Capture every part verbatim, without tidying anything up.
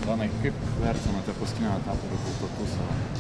Donai, kaip vertinate paskutinio etapo rezultatus?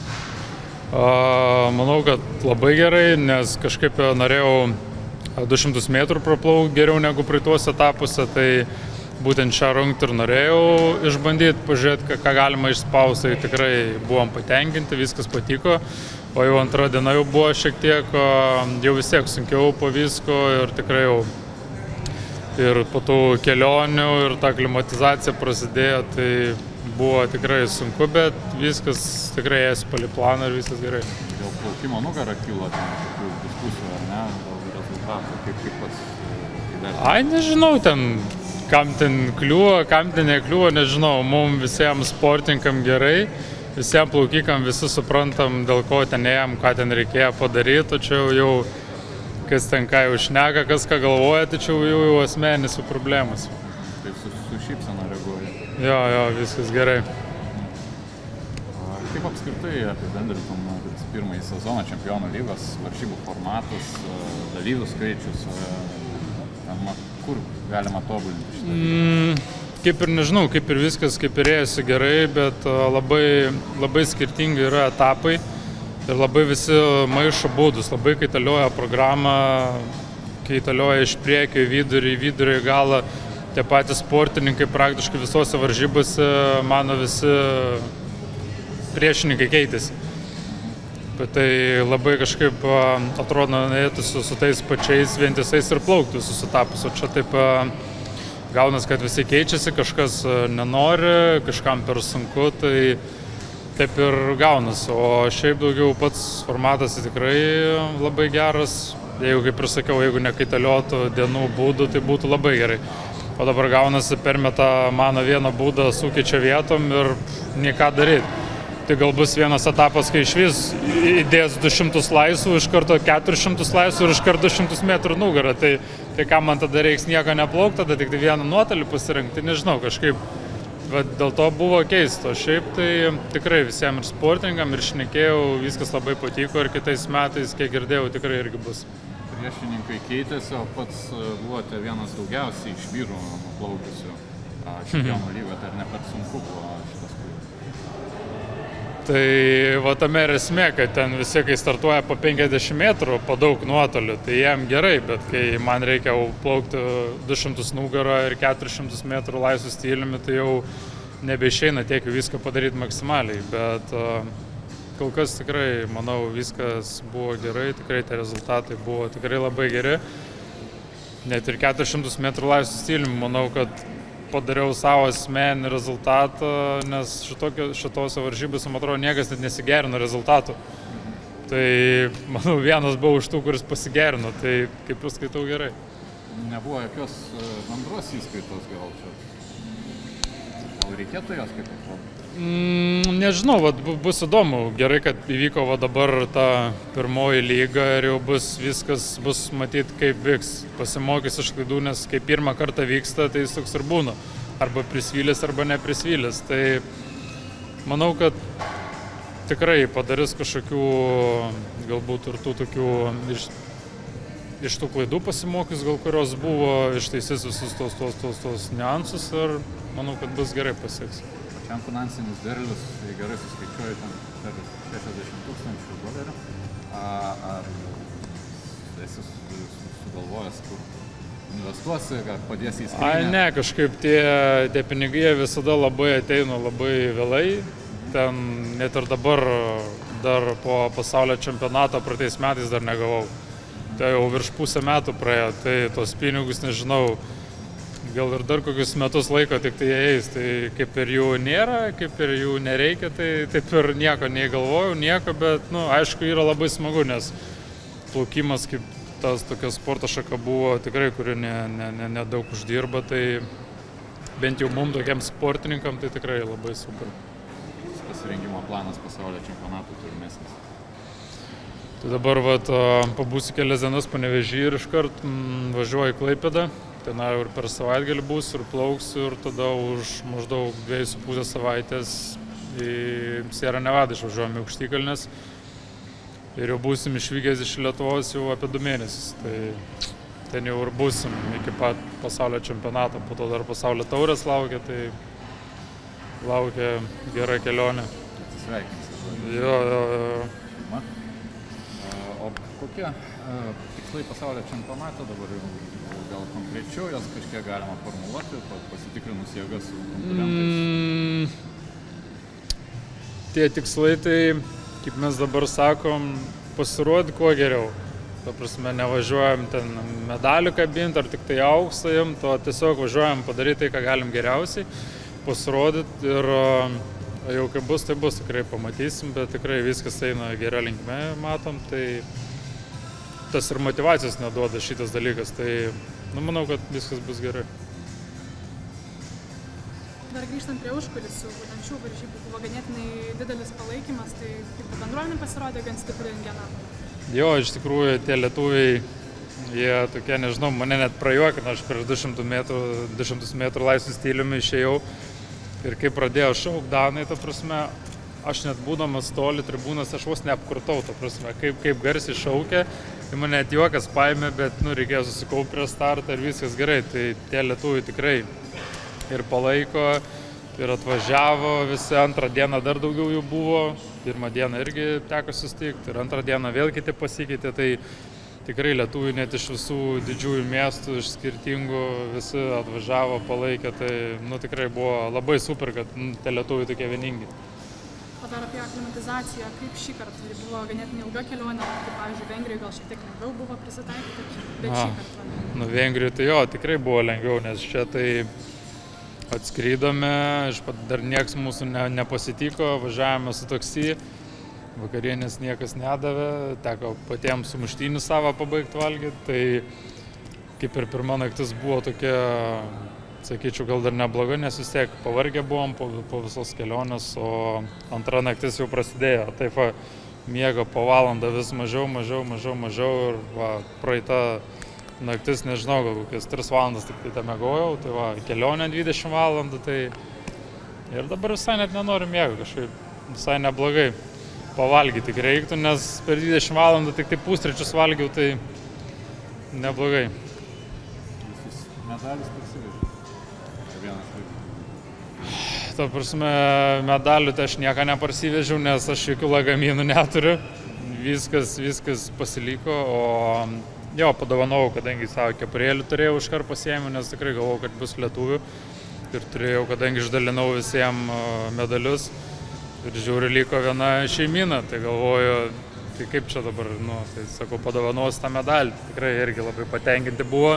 A, manau, kad labai gerai, nes kažkaip norėjau du šimtus metrų praplaukti geriau negu praeituose etapuose, tai būtent šią rungtį ir norėjau išbandyti, pažiūrėti, ką galima išspausti, tai tikrai buvom patenkinti, viskas patiko, o jau antra diena jau buvo šiek tiek, jau vis tiek sunkiau po visko ir tikrai jau ir po tų kelionių ir ta aklimatizacija prasidėjo, tai buvo tikrai sunku, bet viskas tikrai esi palį planą ir viskas gerai. Dėl plaukimo nugarą kilo ten tokių diskusijų, ar ne, dėl rezultatų, kaip kaip pats įvertinti? Ai, nežinau, ten, kam ten kliūva, kam ten nekliūva, nežinau, mums visiems sportininkam gerai, visiems plaukikam visi suprantam, dėl ko ten ėjom, ką ten reikėjo padaryti, tačiau jau kas ten ką jau šneka, kas ką galvoja, tačiau jau jau asmenis su problemas. Taip su, su šypsena reaguoja. Jo, jo, viskas gerai. Kaip apskritai apibendrintum pirmąjį sezoną Čempionų lygos, varžybų formatas, dalyvių skaičius, kur galima tobulinti šitą? Mm, kaip ir nežinau, kaip ir viskas, kaip ir ėjosi gerai, bet labai, labai skirtingi yra etapai. Ir labai visi maišo būdus, labai kaitalioja programą, kaitalioja iš priekio į vidurį, į vidurį į galą. Tie patys sportininkai praktiškai visose varžybose, mano visi priešininkai keitėsi. Bet tai labai kažkaip atrodo, norėtų su, su tais pačiais vientisais ir plaukti visus etapus. O čia taip gaunas, kad visi keičiasi, kažkas nenori, kažkam per sunku, tai taip ir gaunas, o šiaip daugiau pats formatas tikrai labai geras. Jeigu, kaip ir sakiau, jeigu nekaitaliotų dienų būdų, tai būtų labai gerai. O dabar gaunasi permeta mano vieną būdą, sukeičia vietom ir niką daryti. Tai gal bus vienas etapas, kai iš vis įdės du šimtus laisvų, iš karto keturis šimtus laisvų ir iš karto du šimtus metrų nugarą. Tai, tai ką man tada reiks nieko neplaukti, tada tik vieną nuotolį pasirinkti, nežinau, kažkaip. Bet dėl to buvo keisto. Šiaip tai tikrai visiems ir sportininkam, ir šnekėjau, viskas labai patiko ir kitais metais, kiek girdėjau, tikrai irgi bus. Priešininkai keitėsi, o pats buvote vienas daugiausiai iš vyrų nuplaukusių Čempionų lygą, tai ar ne per sunku buvo šitas klubas? Tai va tame ir esmė, kad ten visi, kai startuoja po penkiasdešimt metrų, po daug nuotolių, tai jiem gerai, bet kai man reikia plaukti du šimtus nugarą ir keturis šimtus metrų laisvų stiliumi, tai jau nebeišeina tiek viską padaryti maksimaliai, bet kol kas tikrai, manau, viskas buvo gerai, tikrai tie rezultatai buvo tikrai labai geri. Net ir keturis šimtus metrų laisvų stiliumi, manau, kad padariau savo asmeninį rezultatą, nes šitokio, šitose varžybose, man atrodo, niekas net nesigerino rezultatų. Tai, manau, vienas buvo už tų, kuris pasigerino, tai kaip jūs skaitau gerai. Nebuvo jokios bendros įskaitos gal čia? Gal reikėtų jos kaip atrodo? Mm, nežinau, vat, bus įdomu. Gerai, kad įvyko va dabar ta pirmoji lyga ir jau bus viskas, bus matyti kaip vyks. Pasimokys iš klaidų, nes kai pirmą kartą vyksta, tai jis toks ir būna. Arba prisvylęs, arba neprisvylęs. Tai manau, kad tikrai padarys kažkokių, galbūt ir tų tokių, iš, iš tų klaidų pasimokys, gal kurios buvo, ištaisys visus tos, tos, tos, tos niuansus ir manau, kad bus gerai pasieks. Pačiam finansinis derlius, jei gerai suskaičiuoju, ten per šešiasdešimt tūkstančių dolerių. Ar esi sugalvojęs, kur investuosi, ar padėsi į skrynią? Ai, ne, kažkaip tie, tie pinigai visada labai ateina labai vėlai. Ten net ir dabar, dar po pasaulio čempionato praeitais metais dar negavau. Tai jau virš pusę metų praėjo, tai tos pinigus nežinau. Gal ir dar kokius metus laiko tik tai jie eis, tai kaip ir jų nėra, kaip ir jų nereikia, tai taip ir nieko neįgalvojau, nieko, bet, nu, aišku, yra labai smagu, nes plaukimas kaip tas tokia sporto šaka buvo tikrai, kuri nedaug ne, ne, ne uždirba, tai bent jau mums tokiam sportininkam, tai tikrai labai super. Pasirengimo planas pasaulio čempionatų tolimesnis? Tai dabar, vat, pabūsiu kelias dienas Panevėžy ir iškart mm, važiuoju į Klaipėdą. Ten ir per savaitgalį būsiu ir plauksiu ir tada už maždaug dviejų su pusę savaitės į Sierra Nevada išvažiuojame į Aukštikalnes ir jau būsim išvykęs iš Lietuvos jau apie du mėnesius. Tai ten jau ir būsim iki pat pasaulio čempionato, po to dar pasaulio taurės laukia, tai laukia gera kelionė. Atsisveikinsi. Jo, jo, jo. Na. O kokie tikslai pasaulio čempionato dabar jau gal konkrečiau, jas kažkiek galima formuluoti, pasitikrinus jėgas su konkurentais? Mm, tie tikslai, tai, kaip mes dabar sakom, pasirodyti kuo geriau. Ta prasme, nevažiuojam ten medalių kabinti ar tik tai auksą imt, o tiesiog važiuojam padaryti tai, ką galim geriausiai, pasirodyti ir jau kaip bus, tai bus, tikrai pamatysim, bet tikrai viskas eina geria linkme, matom, tai tas ir motyvacijos neduoda šitas dalykas, tai nu, manau, kad viskas bus gerai. Dar grįžtant prie užkulisių, būtent šių varžybų buvo ganėtinai didelis palaikymas, tai kaip bendruomenė pasirodė gan stipri Indianapolyje. Jo, iš tikrųjų, tie lietuviai, jie tokie, nežinau, mane net prajuokino, aš prieš du šimtus metrų laisvu stiliumi išėjau ir kai pradėjau šaukt Danai, ta prasme, aš net būdamas toli tribūnas, aš vos neapkurtau, ta prasme, kaip, kaip garsiai šaukė, tai mane net juokas paėmė, bet, nu, reikėjo susikaupti prie startą ir viskas gerai, tai tie lietuviai tikrai ir palaiko, ir atvažiavo, visi antrą dieną dar daugiau jų buvo, pirmą dieną irgi teko susitikti, ir antrą dieną vėl kiti pasikeitė, tai tikrai lietuviai net iš visų didžiųjų miestų, iš skirtingų, visi atvažiavo, palaikė, tai nu, tikrai buvo labai super, kad nu, tie lietuviai tokie vieningi. O dar apie aklimatizaciją, kaip šį kartą, tai buvo ganėtinai ilga kelionė, kaip pavyzdžiui Vengrijoje gal šiek tiek lengviau buvo prisitaikyti, bet šį kartą. Nu, Vengrijoje tai jo, tikrai buvo lengviau, nes čia tai atskrydome, dar nieks mūsų ne, nepasitiko, važiavome su taksi, vakarienės niekas nedavė, teko patiems sumuštinį savo pabaigti valgyti, tai kaip ir pirma naktis buvo tokia, sakyčiau, gal dar nebloga, nes vis tiek pavargę buvom po, po visos kelionės, o antra naktis jau prasidėjo, taip va, miego po valandą vis mažiau, mažiau, mažiau, mažiau ir va, praeita naktis, nežinau, gal kokias tris valandas tik tai tą miegojau, tai va, kelionė dvidešimt valandų, tai ir dabar visai net nenoriu miego, kažkaip visai neblogai pavalgyti tik reiktų, nes per dvidešimt valandų tik tai pusryčius valgiau, tai neblogai. Visus medalius parsivežė? Vienas vaikas. Ta prasme, medalių tai aš nieką neparsivežiau, nes aš jokių lagaminų neturiu, viskas, viskas pasiliko, o jo, padovanojau, kadangi savo kepurėlių turėjau iškart pasiėmiau, nes tikrai galvojau, kad bus lietuvių. Ir turėjau, kadangi išdalinau visiems medalius. Ir žiūriu, liko viena šeimyna, tai galvoju, tai kaip čia dabar, nu, tai sakau, padovanosiu tą medalį. Tikrai irgi labai patenkinti buvo.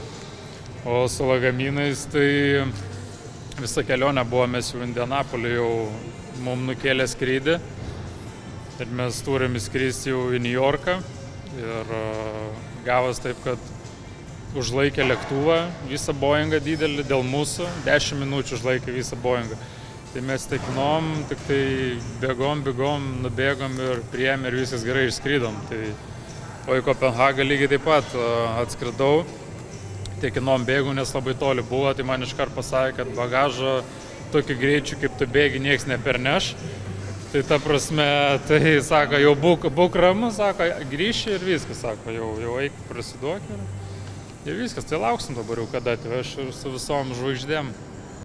O su lagaminais, tai visą kelionę buvome jau Indianapolyje, jau mums nukėlė skrydį. Ir mes turim įskristi jau į New Yorką. Ir gavos taip, kad užlaikė lėktuvą, visą Boeingą didelį dėl mūsų, dešimt minučių užlaikė visą Boeingą. Tai mes tekinom, tik tai bėgom, bėgom, nubėgom ir priėmė ir viskas gerai išskrydom. Tai, o į Kopenhagą lygiai taip pat atskridau, tekinom bėgų, nes labai toli buvo, tai man iškart pasakė, kad bagažo tokiu greičiu, kaip tu bėgi, nieks neperneš. Tai ta prasme, tai sako, jau būk, būk ramus, sako, grįši ir viskas, sako, jau, jau eik prasiduok ir, ir viskas, tai lauksim dabar jau kada atveš ir su visom žvaigždėm.